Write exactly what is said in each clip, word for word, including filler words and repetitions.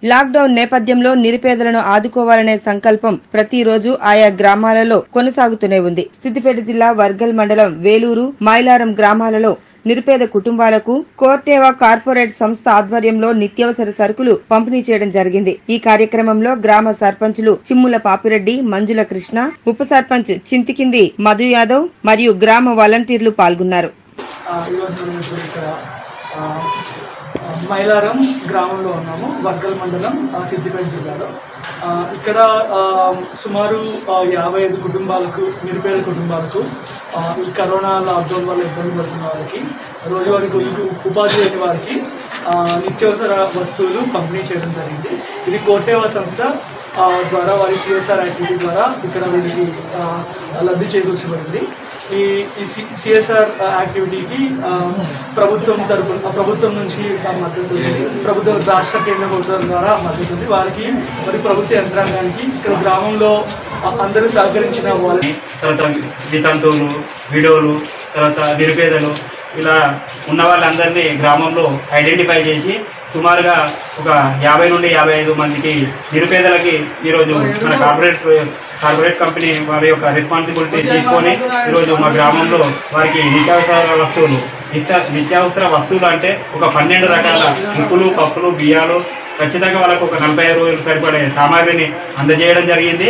Lockdown నేపథ్యంలో నిరుపేదలను ఆదుకోవాలనే సంకల్పం ప్రతిరోజు ఆయా గ్రామాలలో కొనసాగుతూనే ఉంది. సిద్దిపేట జిల్లా వర్గల్ మండలం వేలూరు, మైలారం గ్రామాలలో నిరుపేద కుటుంబాలకు కోర్టేవా కార్పొరేట్ సంస్థ ఆధ్వర్యంలో నిత్యావసర సరుకులు పంపిణీ చేయడం జరిగింది. ఈ కార్యక్రమంలో గ్రామ సర్పంచులు చిమ్ముల పాపిరెడ్డి, మంజుల కృష్ణ, ఉప సర్పంచ్ చింతికింది మధు యాదవ్ మరియు గ్రామ వాలంటీర్లు పాల్గొన్నారు. మైలారం గ్రామంలో ఉన్నాము, వర్గల్ మండలం, సిద్దిపేట జిల్లాలో. ఇక్కడ సుమారు యాభై ఐదు కుటుంబాలకు, నిరుపేద కుటుంబాలకు ఈ కరోనా లాక్డౌన్ వల్ల ఇబ్బంది పడుతున్న వారికి, రోజువారీ ఉపాధి లేని వారికి నిత్యావసర వస్తువులు పంపిణీ చేయడం జరిగింది. ఇది కోర్టేవా సంస్థ ద్వారా వారి సిఎస్ఆర్ యాక్టివిటీ ద్వారా ఇక్కడ వీరికి లబ్ధి చేకూర్చబడింది. ఈ సిఎస్ఆర్ యాక్టివిటీకి ప్రభుత్వం తరపున ప్రభుత్వం నుంచి మద్దతు, ప్రభుత్వం రాష్ట్ర కేంద్ర ప్రభుత్వం ద్వారా మద్దతు ఉంది. వారికి మరి ప్రభుత్వ యంత్రాంగానికి ఇక్కడ గ్రామంలో అందరూ సహకరించిన వాళ్ళని, తర్వాత వితంతువులు, విడోలు, తర్వాత నిరుపేదలు, ఇలా ఉన్న వాళ్ళందరినీ గ్రామంలో ఐడెంటిఫై చేసి సుమారుగా ఒక యాభై నుండి యాభై ఐదు మందికి నిరుపేదలకి ఈరోజు మన కార్పొరేట్ కార్పొరేట్ కంపెనీ వారి యొక్క రెస్పాన్సిబిలిటీ తీసుకొని ఈరోజు మా గ్రామంలో వారికి నిత్యావసర వస్తువులు ఇష్ట నిత్యావసర వస్తువులు అంటే ఒక పన్నెండు రకాల ఉప్పులు, పప్పులు, బియ్యాలు ఖచ్చితంగా వాళ్ళకు ఒక నలభై ఐదు రోజులు సరిపడే సామాగ్రిని అందజేయడం జరిగింది.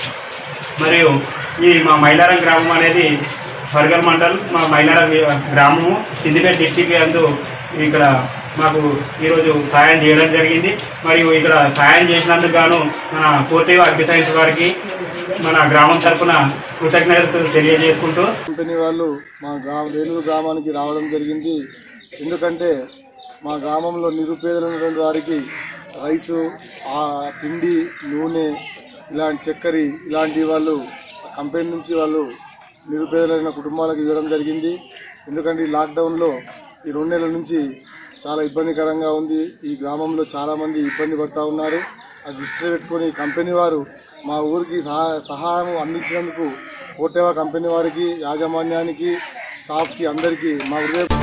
మరియు ఈ మా మైలారం గ్రామం అనేది వర్గల్ మండల్, మా మైలారం గ్రామము సిద్దిపేట డిస్టిక్ అందు ఇక్కడ మాకు ఈరోజు సాయం చేయడం జరిగింది. మరియు ఇక్కడ సాయం చేసినందుకు గాను మన కోర్టేవా అగ్రి సైన్స్ వారికి మన గ్రామం తరఫున కృతజ్ఞతలు తెలియజేసుకుంటూ కంపెనీ వాళ్ళు మా గ్రామ వేలూరు గ్రామానికి రావడం జరిగింది. ఎందుకంటే మా గ్రామంలో నిరుపేదలైనటువంటి వారికి రైసు, పిండి, నూనె, ఇలాంటి చక్కెర ఇలాంటి వాళ్ళు కంపెనీ నుంచి వాళ్ళు నిరుపేదలైన కుటుంబాలకు ఇవ్వడం జరిగింది. ఎందుకంటే ఈ లాక్డౌన్లో ఈ రెండు నెలల నుంచి చాలా ఇబ్బందికరంగా ఉంది. ఈ గ్రామంలో చాలామంది ఇబ్బంది పడుతూ ఉన్నారు. అది దృష్టిలో పెట్టుకొని కంపెనీ వారు మా ఊరికి సహాయం అందించినందుకు కోర్టేవా కంపెనీ వారికి, యాజమాన్యానికి, స్టాఫ్కి అందరికీ మా హృదయ